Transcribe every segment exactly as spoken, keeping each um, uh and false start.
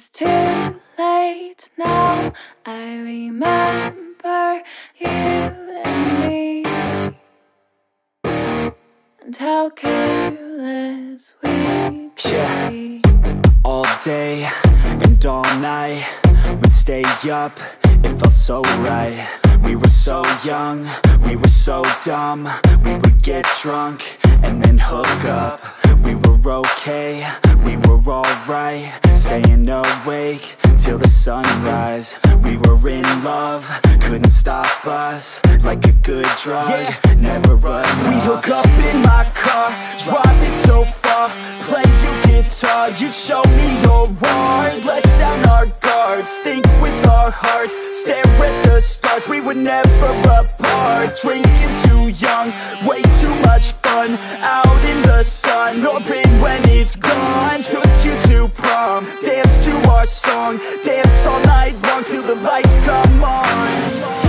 It's too late now. I remember you and me, and how careless we could Yeah. be. All day and all night, we'd stay up, it felt so right. We were so young, we were so dumb. We would get drunk and then hook up. We were okay, we were alright, staying awake till the sunrise. We were in love, couldn't stop us, like a good drug, yeah. Never enough. We'd hook up in my car, drive it so far, play your guitar, you'd show me your art. Let down our guards, think with our hearts, stare at the stars. We were never apart, drinking too young, way too much fun, out in the sun, hoping when it's gone. Took you to prom, dance to our song, dance all night long till the lights come on.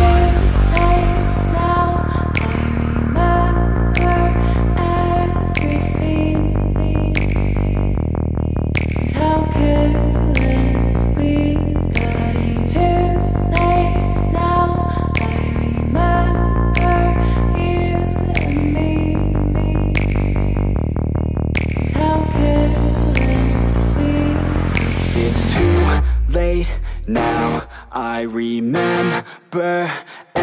Late now, I remember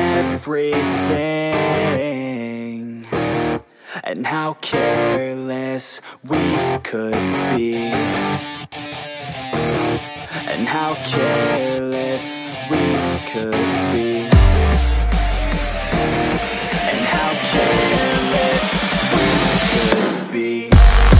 everything, and how careless we could be, and how careless we could be, and how careless we could be.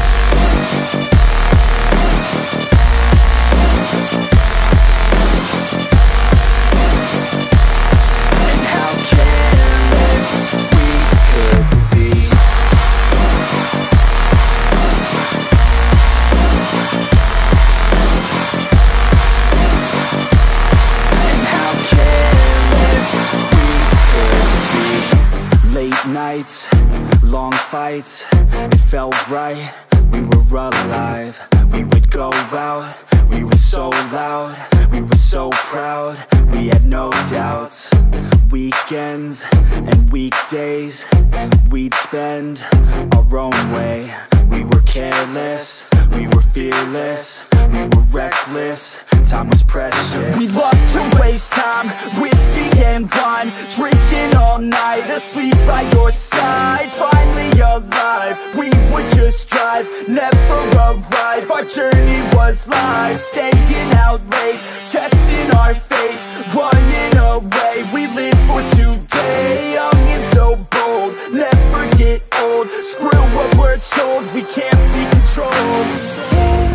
Nights, long fights, it felt right, we were alive. We would go out, we were so loud, we were so proud, we had no doubts. Weekends and weekdays, we'd spend our own way. We were careless, we were fearless, we were reckless, time was precious. We loved to waste time, whiskey and wine, drinking all night, asleep by your side. Finally alive, we would just drive, never arrive. Our journey was live, staying out late, testing our fate, running away. We live for today, young and so bold, never get old. Screw what we're told, we can't be controlled.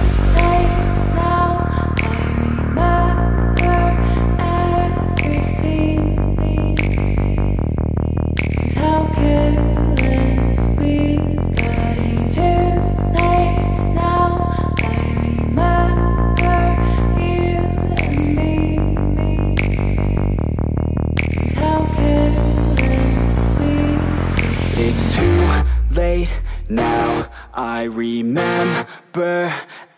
Late now, I remember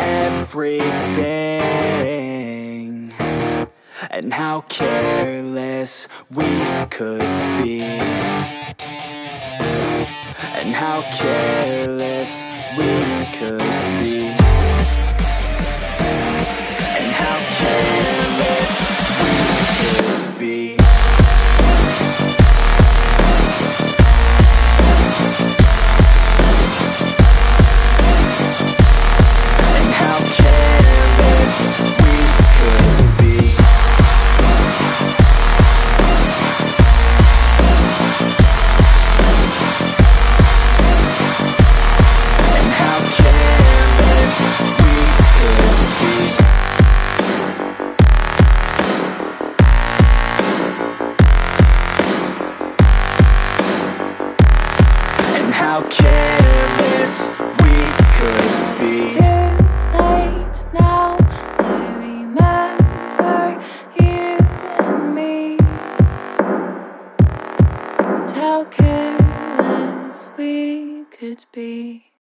everything, and how careless we could be, and how careless we could be, and how careless we could be. How careless we could be. It's too late now, I remember you and me, and how careless we could be.